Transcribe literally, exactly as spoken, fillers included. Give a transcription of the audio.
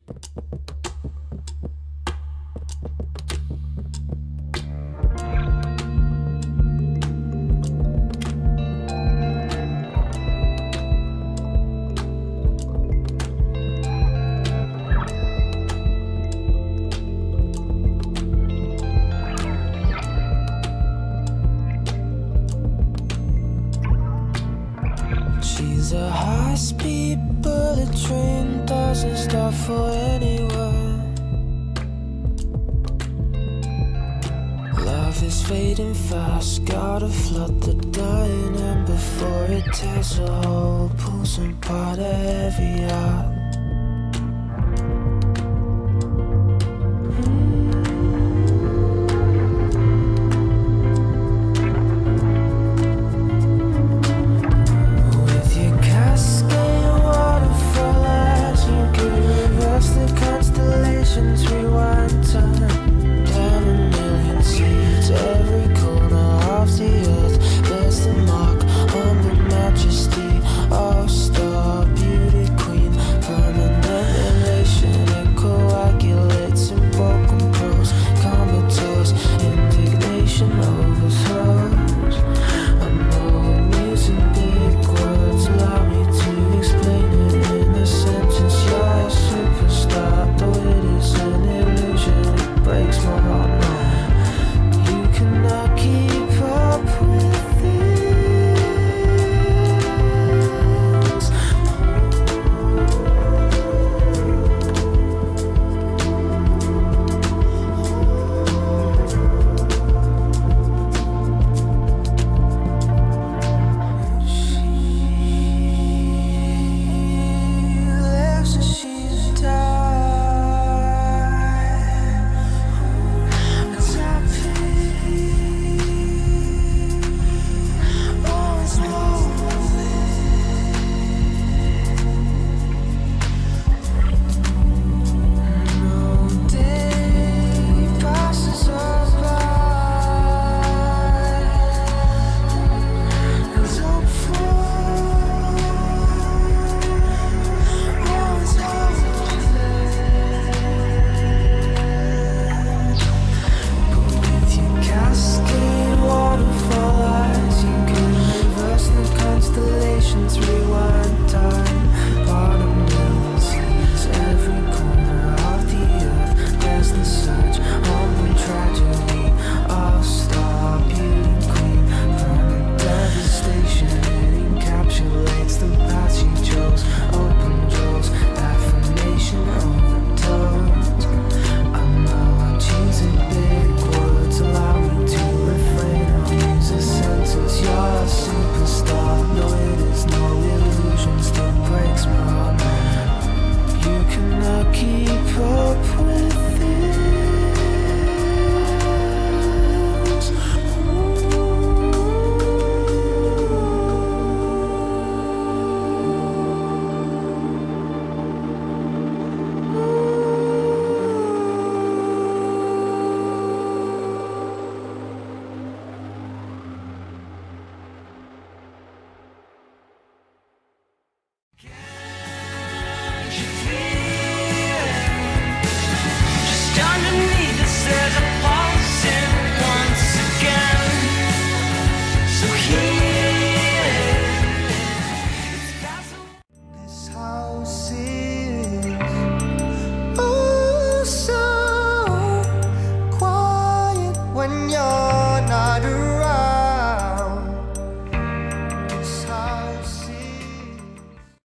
She's a high-speed bullet train, doesn't stop for anyone. Love is fading fast, gotta flood the dying, and before it tears a hole, pulls apart every heart. Rewind time, plant a million seeds, every corner of the earth bears the mark on the majesty of star beauty queen. Permanent elation, it coagulates in broken prose, comatose, indignation overthrows. I know I'm using big words, allow me to explain it in a sentence. You're a superstar, though it is an illusion, it breaks my heart now. You cannot keep up with this. Rewind time, bottom million seas, every corner of the earth bears the surge on the tragedy of star beauty queen. Permanent devastation, it encapsulates the path she chose, open jaws, affirmation overtones. I know I'm choosing big words, allow me to refrain, I'll use a sentence. You're a superstar, no it is no illusion, still breaks my heart. You cannot keep up with this. Underneath us there's a pulsing once again. So here This house is oh so quiet when you're not around.